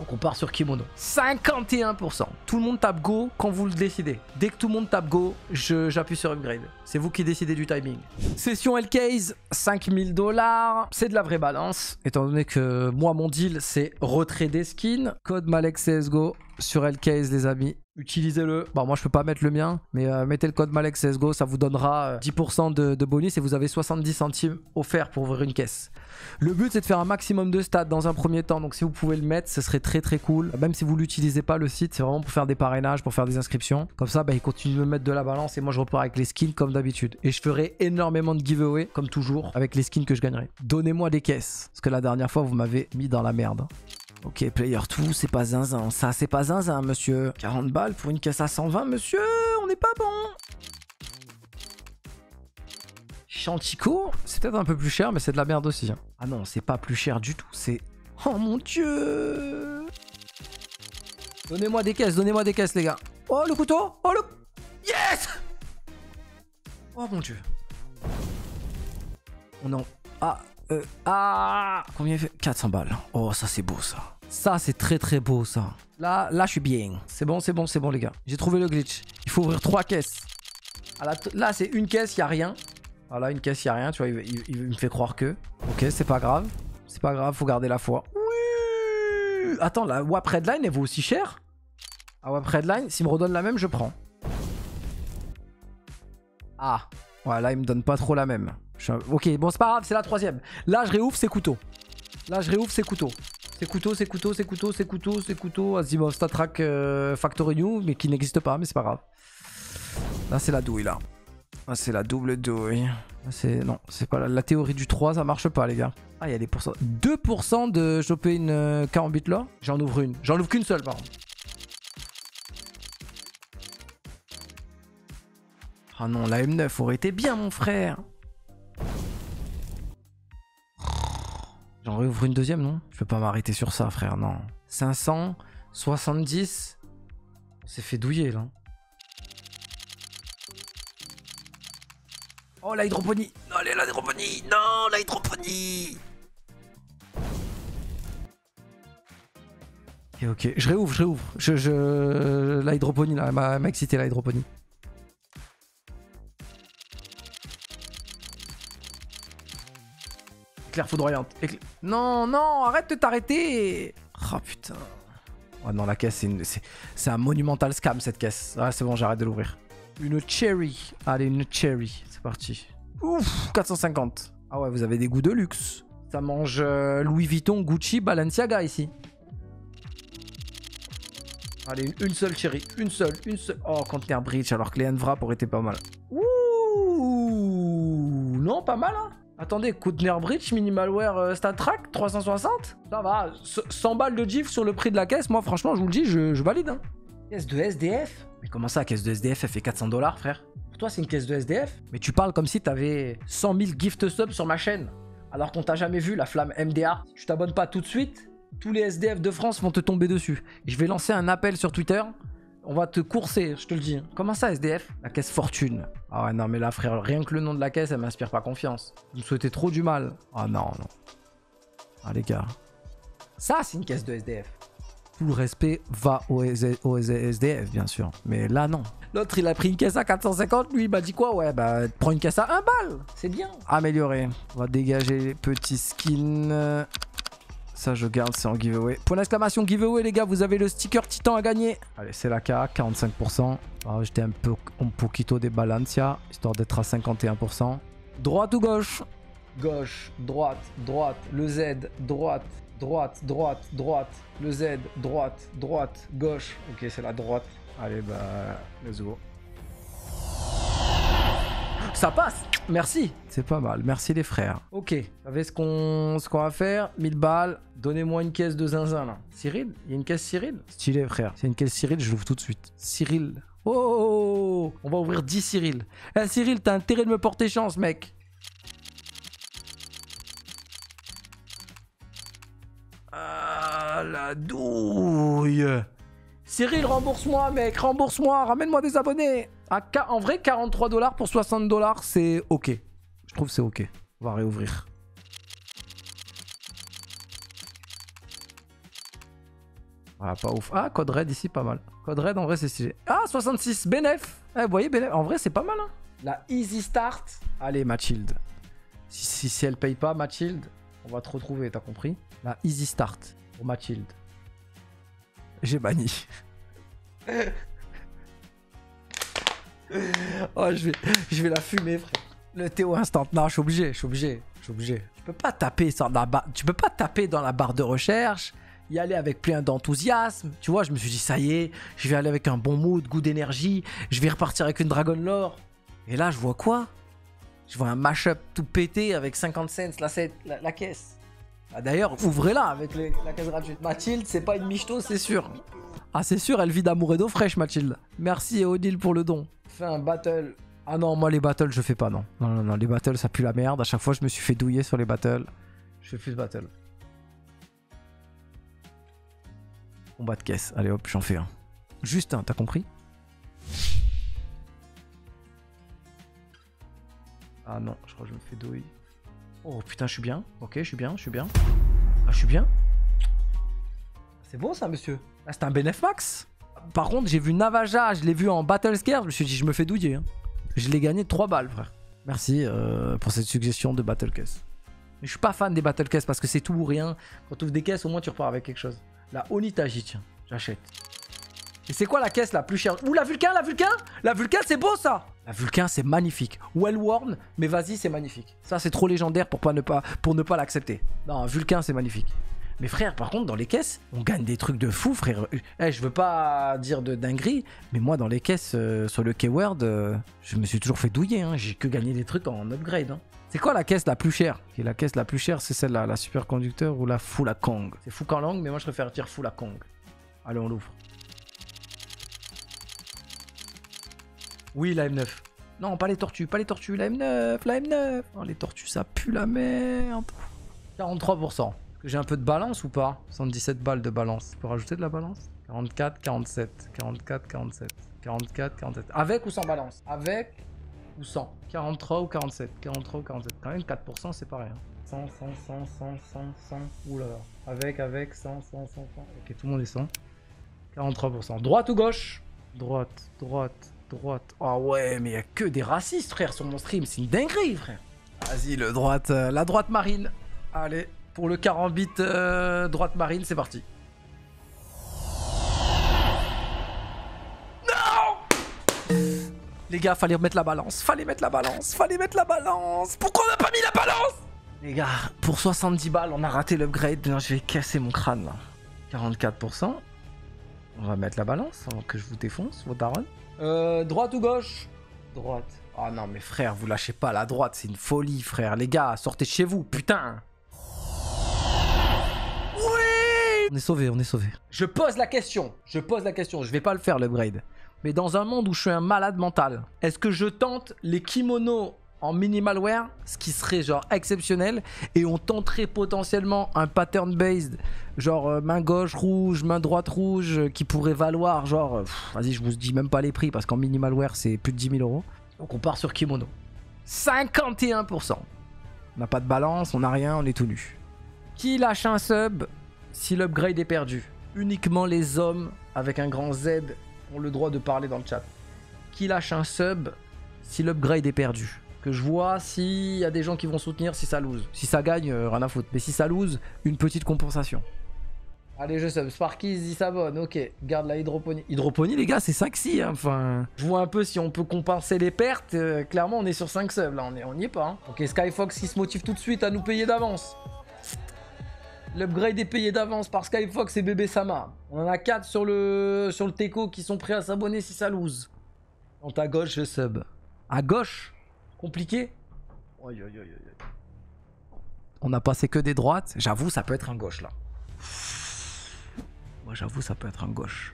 Donc on part sur Kimono. 51%. Tout le monde tape go quand vous le décidez. Dès que tout le monde tape go, j'appuie sur upgrade. C'est vous qui décidez du timing. Session L-Case, 5000 $. C'est de la vraie balance. Étant donné que moi, mon deal, c'est retrait des skins. Code Malek CSGO sur L-Case, les amis. Utilisez-le. Bon, moi, je peux pas mettre le mien, mais mettez le code Malek CSGO. Ça vous donnera 10% de bonus et vous avez 70 centimes offerts pour ouvrir une caisse. Le but, c'est de faire un maximum de stats dans un premier temps. Donc, si vous pouvez le mettre, ce serait très très cool. Même si vous l'utilisez pas, le site, c'est vraiment pour faire des parrainages, pour faire des inscriptions. Comme ça, bah, il continue de me mettre de la balance et moi, je repars avec les skins comme d'habitude. Et je ferai énormément de giveaway, comme toujours, avec les skins que je gagnerai. Donnez-moi des caisses. Parce que la dernière fois, vous m'avez mis dans la merde. Ok, player 2, c'est pas zinzin. Ça, c'est pas zinzin, monsieur. 40 balles pour une caisse à 120, monsieur. On n'est pas bon. Chantico, c'est peut-être un peu plus cher, mais c'est de la merde aussi. Hein. Ah non, c'est pas plus cher du tout. C'est... Oh mon dieu. Donnez-moi des caisses, les gars. Oh, le couteau. Oh, le... Yes. Oh mon dieu. On en... Combien il fait? 400 balles. Oh, ça c'est beau, ça. Ça, c'est très très beau, ça. Là, je suis bien. C'est bon, les gars. J'ai trouvé le glitch. Il faut ouvrir 3 caisses. Là, c'est une caisse, il n'y a rien. Voilà, une caisse, il n'y a rien. Tu vois, il me fait croire que... Ok, c'est pas grave. C'est pas grave, faut garder la foi. Oui. Attends, la WAP Redline, elle vaut aussi cher? La WAP Redline, s'il me redonne la même, je prends. Ah. Ouais, là, il me donne pas trop la même. Ok, bon, c'est pas grave, c'est la 3e. Là, je réouvre ses couteaux. C'est couteau. Asimov StatTrak Factory New, mais qui n'existe pas, mais c'est pas grave. Là, c'est la douille, là. Là, c'est la double douille. Non, c'est pas la théorie du 3, ça marche pas, les gars. Ah, il y a des pourcents. 2% de choper une carambite là. J'en ouvre une. J'en ouvre qu'une seule, par contre. Ah non, la M9 aurait été bien, mon frère. J'en réouvre une deuxième, non? Je peux pas m'arrêter sur ça, frère, non. 570. On s'est fait douiller, là. Oh, la hydroponie. Non, la hydroponie. Non, la hydroponie. Ok, je réouvre. La hydroponie, là, elle m'a excité, la hydroponie. Éclair foudroyante. Non, arrête de t'arrêter. Oh putain. Oh non, la caisse, c'est un monumental scam, cette caisse. Ah, c'est bon, j'arrête de l'ouvrir. Une cherry. Allez, une cherry. C'est parti. Ouf, 450. Ah ouais, vous avez des goûts de luxe. Ça mange Louis Vuitton, Gucci, Balenciaga ici. Allez, une seule cherry. Une seule. Oh, conteneur bridge, alors que les Envrap auraient été pas mal. Ouh. Non, pas mal, hein. Attendez, conteneur bridge, minimalware StatTrak, 360. Ça va, 100 balles de GIF sur le prix de la caisse. Moi, franchement, je vous le dis, je valide. Hein. Caisse de SDF? Mais comment ça, caisse de SDF, elle fait 400 $, frère? Pour toi, c'est une caisse de SDF? Mais tu parles comme si t'avais 100 000 gift subs sur ma chaîne. Alors qu'on t'a jamais vu, la flamme MDA. Si tu t'abonnes pas tout de suite, tous les SDF de France vont te tomber dessus. Et je vais lancer un appel sur Twitter. On va te courser, je te le dis. Comment ça, SDF? La caisse fortune. Ah ouais, non, mais là, frère, rien que le nom de la caisse, elle m'inspire pas confiance. Vous me souhaitez trop du mal. Ah non. Ah, les gars. Ça, c'est une caisse de SDF. Tout le respect va aux SDF, bien sûr. Mais là, non. L'autre, il a pris une caisse à 450. Lui, il m'a dit quoi? Ouais, bah, prends une caisse à 1 balle. C'est bien. Amélioré. On va dégager les petits skins. Ça, je garde, c'est en giveaway. Point d'exclamation giveaway, les gars, vous avez le sticker Titan à gagner. Allez, c'est la K, 45%. On va rajouter un poquito de Balenciaga, histoire d'être à 51%. Droite ou gauche? Gauche, droite, le Z, droite, le Z, droite, gauche. Ok, c'est la droite. Allez, bah, let's go. Ça passe. Merci. C'est pas mal. Merci les frères. Ok. Vous savez ce qu'on va faire? 1000 balles. Donnez-moi une caisse de zinzin là. Cyril? Il y a une caisse Cyril? Stylé frère. C'est une caisse Cyril, je l'ouvre tout de suite. Cyril. Oh, on va ouvrir 10 Cyril. Eh Cyril, t'as intérêt de me porter chance, mec. Ah la douille. Cyril, rembourse-moi, mec, rembourse-moi, ramène-moi des abonnés. En vrai, 43 $ pour 60 $, c'est ok. Je trouve que c'est ok. On va réouvrir. Ah, pas ouf. Ah, code red ici, pas mal. Code red, en vrai, c'est stylé. Ah, 66, Benef. Eh, vous voyez, Benef, en vrai, c'est pas mal. Hein. La easy start. Allez, Mathilde. Si elle paye pas, Mathilde, on va te retrouver, t'as compris? La easy start pour Mathilde. J'ai banni. Oh, je vais la fumer, frère. Le Théo instant. Non, je suis obligé. Tu peux pas taper dans la barre de recherche, y aller avec plein d'enthousiasme. Tu vois, je me suis dit, ça y est, je vais aller avec un bon mood, goût d'énergie, je vais repartir avec une Dragon Lore. Et là, je vois quoi? Je vois un mashup tout pété avec 50 cents, la caisse. Ah, d'ailleurs, ouvrez-la avec la caisse gratuite. Mathilde, c'est pas une michto, c'est sûr. Ah, c'est sûr, elle vit d'amour et d'eau fraîche, Mathilde. Merci, Odile, pour le don. Fais un battle. Ah non, moi, les battles, je fais pas, non. Non, les battles, ça pue la merde. À chaque fois, je me suis fait douiller sur les battles. Je fais plus de battle. Combat de caisse. Allez, hop, j'en fais un. Juste un, t'as compris? Ah non, je crois que je me fais douiller. Oh putain, je suis bien. Ok, je suis bien. Ah, je suis bien. C'est bon ça, monsieur. Ah, c'est un Benef Max. Par contre, j'ai vu Navaja, je l'ai vu en Battle Scare. Je me suis dit, je me fais douiller. Hein. Je l'ai gagné 3 balles, frère. Merci pour cette suggestion de Battle Case. Mais je suis pas fan des Battle Case parce que c'est tout ou rien. Quand tu ouvres des caisses, au moins tu repars avec quelque chose. La Onitaji, tiens, j'achète. Et c'est quoi la caisse la plus chère? Ouh, la Vulcain. La Vulcain, c'est beau ça. La Vulcain, c'est magnifique. Well worn, mais vas-y, c'est magnifique. Ça, c'est trop légendaire pour ne pas l'accepter. Non, Vulcain, c'est magnifique. Mais frère, par contre, dans les caisses, on gagne des trucs de fou, frère. Je veux pas dire de dinguerie, mais moi, dans les caisses, sur le Keyword, je me suis toujours fait douiller. Hein. J'ai que gagné des trucs en upgrade. Hein. C'est quoi la caisse la plus chère? Et la caisse la plus chère, c'est celle-là, la Superconducteur ou la Fulakong. C'est Fukalang, mais moi, je préfère dire Fulakong. Allez, on l'ouvre. Oui, la M9. Non, pas les tortues, la M9. Oh, les tortues, ça pue la merde. 43%. Est-ce que j'ai un peu de balance ou pas? 77 balles de balance. Je peux rajouter de la balance? 44, 47. 44, 47. 44, 47. Avec ou sans balance? Avec ou sans? 43 ou 47? 43 ou 47. Quand même 4%, c'est pareil. Hein. 100. Oula. Avec, 100. Ok, tout le monde est 100. 43%. Droite ou gauche? Droite. Oh ouais, mais il n'y a que des racistes, frère, sur mon stream. C'est une dinguerie, frère. Vas-y, la droite marine. Allez, pour le 40 bits droite marine, c'est parti. Non! Les gars, fallait mettre la balance. Pourquoi on n'a pas mis la balance? Les gars, pour 70 balles, on a raté l'upgrade. Je vais casser mon crâne, là. 44%. On va mettre la balance avant que je vous défonce, vos darons. Droite ou gauche? Droite. Oh non, mais frère, vous lâchez pas la droite, c'est une folie, frère. Les gars, sortez de chez vous, putain. Oui! On est sauvé. Je pose la question. Je vais pas le faire, l'upgrade. Mais dans un monde où je suis un malade mental, est-ce que je tente les kimonos en minimalware, ce qui serait genre exceptionnel, et on tenterait potentiellement un pattern based, genre main gauche rouge, main droite rouge, qui pourrait valoir genre, vas-y, je vous dis même pas les prix parce qu'en minimalware c'est plus de 10 000 euros. Donc on part sur kimono. 51%. On n'a pas de balance, on n'a rien, on est tout nu. Qui lâche un sub si l'upgrade est perdu? Uniquement les hommes avec un grand Z ont le droit de parler dans le chat. Qui lâche un sub si l'upgrade est perdu? Que je vois s'il y a des gens qui vont soutenir si ça lose. Si ça gagne, rien à foutre. Mais si ça lose, une petite compensation. Allez, je sub. Sparky il s'abonne. Ok, garde la hydroponie. Hydroponie, les gars, c'est 5-6. Hein. Enfin, je vois un peu si on peut compenser les pertes. Clairement, on est sur 5 subs. Là, on n'y est pas. Hein. Ok, Skyfox qui se motive tout de suite à nous payer d'avance. L'upgrade est payé d'avance par Skyfox et Bébé Sama. On en a 4 sur le Teco qui sont prêts à s'abonner si ça lose. Quant à gauche, je sub. À gauche? Compliqué. On a passé que des droites. J'avoue, ça peut être un gauche là. Moi, j'avoue, ça peut être un gauche.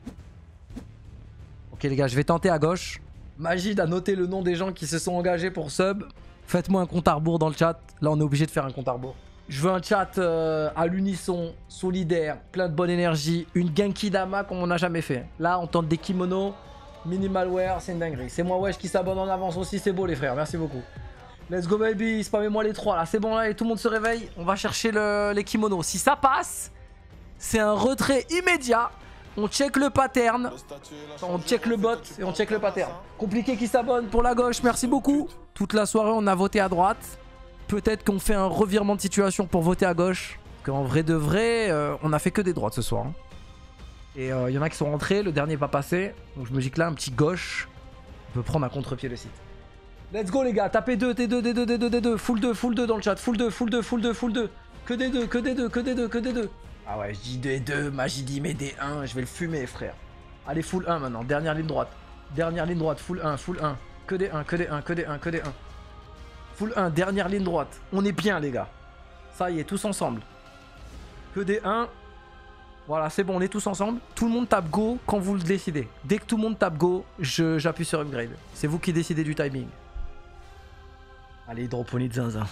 Ok, les gars, je vais tenter à gauche. Magid a noté le nom des gens qui se sont engagés pour sub. Faites-moi un compte à rebours dans le chat. Là, on est obligé de faire un compte à rebours. Je veux un chat à l'unisson, solidaire, plein de bonne énergie. Une Genki Dama comme on n'a jamais fait. Là, on tente des kimonos. Minimalware, c'est une dinguerie. C'est moi Wesh qui s'abonne en avance aussi, c'est beau les frères, merci beaucoup. Let's go baby, spammez-moi les 3 là, c'est bon là et tout le monde se réveille. On va chercher les kimonos. Si ça passe, c'est un retrait immédiat. On check le pattern. Enfin, on check le bot et on check le pattern. Compliqué qui s'abonne pour la gauche, merci beaucoup. Toute la soirée, on a voté à droite. Peut-être qu'on fait un revirement de situation pour voter à gauche. Parce qu'en vrai de vrai, on a fait que des droites ce soir. Hein. Et il y en a qui sont rentrés, le dernier pas passé. Donc je me dis que là, un petit gauche, on peut prendre à contre-pied le site. Let's go les gars, tapez 2, T2, D2, D2, D2, full 2 dans le chat, full 2, full 2, full 2, full 2. Que des 2, que des 2, que des 2, que des 2. Ah ouais, je dis des 2, Magie dit mais des 1, je vais le fumer frère. Allez, full 1 maintenant, dernière ligne droite. Dernière ligne droite, full 1, full 1. Que des 1, que des 1, que des 1, que des 1. Full 1, dernière ligne droite. On est bien les gars. Ça y est, tous ensemble. Que des 1. Voilà, c'est bon, on est tous ensemble. Tout le monde tape go quand vous le décidez. Dès que tout le monde tape go, j'appuie sur upgrade. C'est vous qui décidez du timing. Allez, hydroponie de zinzin.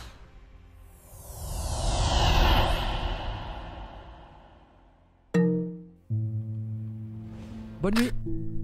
Bonne nuit.